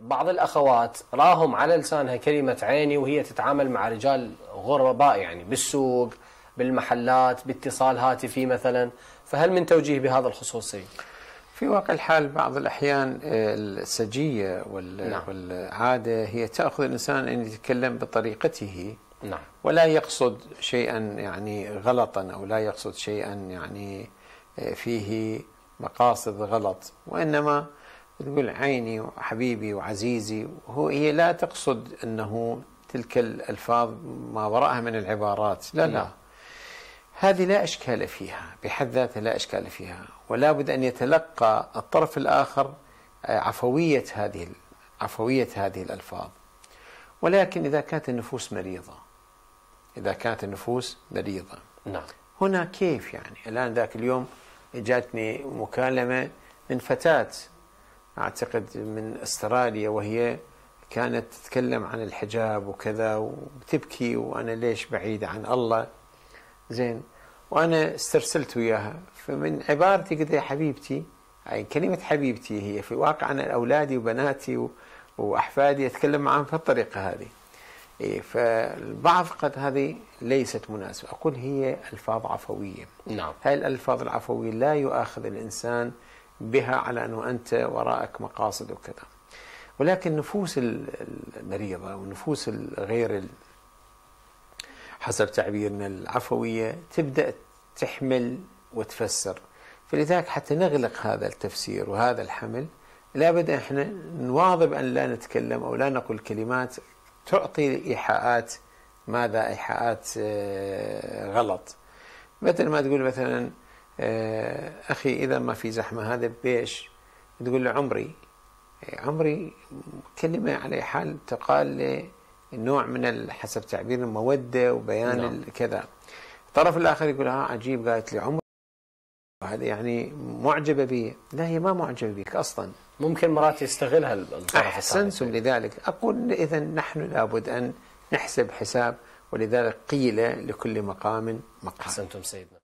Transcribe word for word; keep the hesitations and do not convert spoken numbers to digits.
بعض الأخوات راهم على لسانها كلمة عيني وهي تتعامل مع رجال غرباء، يعني بالسوق، بالمحلات، باتصال هاتفي مثلا، فهل من توجيه بهذا الخصوص؟ في واقع الحال بعض الأحيان السجية نعم. والعادة هي تأخذ الإنسان أن يتكلم بطريقته، نعم. ولا يقصد شيئا يعني غلطا، أو لا يقصد شيئا يعني فيه مقاصد غلط، وإنما تقول عيني وحبيبي وعزيزي، وهو هي لا تقصد أنه تلك الألفاظ ما وراءها من العبارات، لا لا. نعم. هذه لا إشكال فيها بحد ذاتها، لا إشكال فيها، ولا بد أن يتلقى الطرف الآخر عفوية هذه عفوية هذه الألفاظ. ولكن إذا كانت النفوس مريضة، إذا كانت النفوس مريضة نعم. هنا كيف يعني؟ الآن ذاك اليوم جاتني مكالمة من فتاة أعتقد من أستراليا، وهي كانت تتكلم عن الحجاب وكذا وبتبكي، وأنا ليش بعيدة عن الله، زين، وأنا استرسلت وياها، فمن عبارتي قلت يا حبيبتي، يعني كلمة حبيبتي هي في واقع أنا أولادي وبناتي وأحفادي أتكلم معهم في الطريقة هذه. إيه، فالبعض قد هذه ليست مناسبة، أقول هي ألفاظ عفوية. نعم. هاي الألفاظ العفوية لا يؤاخذ الإنسان بها على أنه أنت وراءك مقاصد وكذا. ولكن النفوس المريضة والنفوس الغير حسب تعبيرنا العفوية تبدأ تحمل وتفسر، فلذلك حتى نغلق هذا التفسير وهذا الحمل لابد احنا نواظب أن لا نتكلم أو لا نقول كلمات تعطي إيحاءات، ماذا إيحاءات غلط. مثل ما تقول مثلا أخي إذا ما في زحمة هذا بيش، تقول له عمري، عمري كلمة على حال تقال نوع من حسب تعبير المودة وبيان نعم. كذا. الطرف الآخر يقول ها عجيب قالت لي عمري، هذا يعني معجبة بي، لا هي ما معجبة بك أصلا، ممكن مرات يستغلها الطرف أحسنتم. لذلك أقول إذا نحن لابد أن نحسب حساب، ولذلك قيل لكل مقام مقام. أحسنتم سيدنا.